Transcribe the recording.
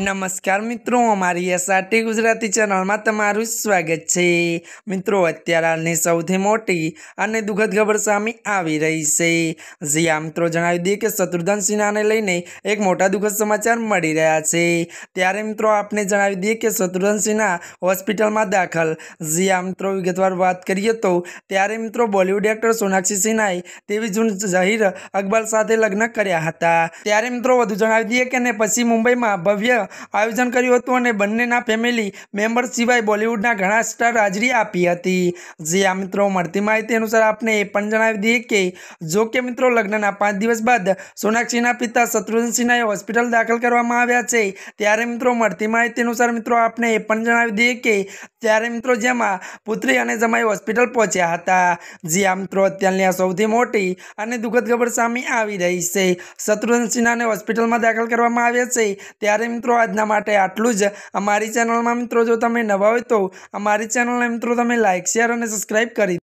નમસ્કાર મિત્રો, અમારી એસઆરટી ગુજરાતી ચેનલમાં તમારું સ્વાગત છે। મિત્રો, અત્યારે હાલની સૌથી મોટી અને દુઃખદ ખબર સામે આવી રહી છે। જ્યાં મિત્રો જણાવી દઈએ કે શત્રુઘ્ન સિન્હાને લઈને એક મોટા દુઃખદ સમાચાર મળી રહ્યા છે। ત્યારે મિત્રો આપને જણાવી દઈએ કે શત્રુઘ્ન સિન્હા હોસ્પિટલમાં દાખલ। જ્યાં મિત્રો વિગતવાર વાત કરીએ તો ત્યારે મિત્રો બોલિવૂડ એક્ટર સોનાક્ષી સિન્હાએ 23 જૂન ઝહીર અકબર સાથે લગ્ન કર્યા હતા। ત્યારે મિત્રો વધુ જણાવી દઈએ કે પછી મુંબઈમાં ભવ્ય આયોજન કર્યું હતું અને બંનેના ફેમિલી મેમ્બર સિવાય બોલિવૂડના ઘણા સ્ટાર હાજરી આપી હતી। જ્યાં મિત્રો મળતી માહિતી અનુસાર આપને એ પણ જણાવી દઈએ કે જો કે મિત્રો લગ્નના 5 દિવસ બાદ સોનાક્ષીના પિતા શત્રુઘ્ન સિન્હાએ હોસ્પિટલ દાખલ કરવામાં આવ્યા છે। ત્યારે મિત્રો મળતી માહિતી અનુસાર મિત્રો આપને એ પણ જણાવી દઈએ કે ત્યારે મિત્રો જેમાં પુત્રી અને જમાઈ હોસ્પિટલ પહોંચ્યા હતા। જ્યાં મિત્રો અત્યારની આ સૌથી મોટી અને દુઃખદ ખબર સામે આવી રહી છે। શત્રુઘ્ન સિન્હાને હોસ્પિટલમાં દાખલ કરવામાં આવ્યા છે। ત્યારે મિત્રો આજના માટે આટલું જ। અમારી ચેનલમાં મિત્રો જો તમે નવા હોય તો અમારી ચેનલને મિત્રો તમે લાઈક, શેર અને સબસ્ક્રાઈબ કરી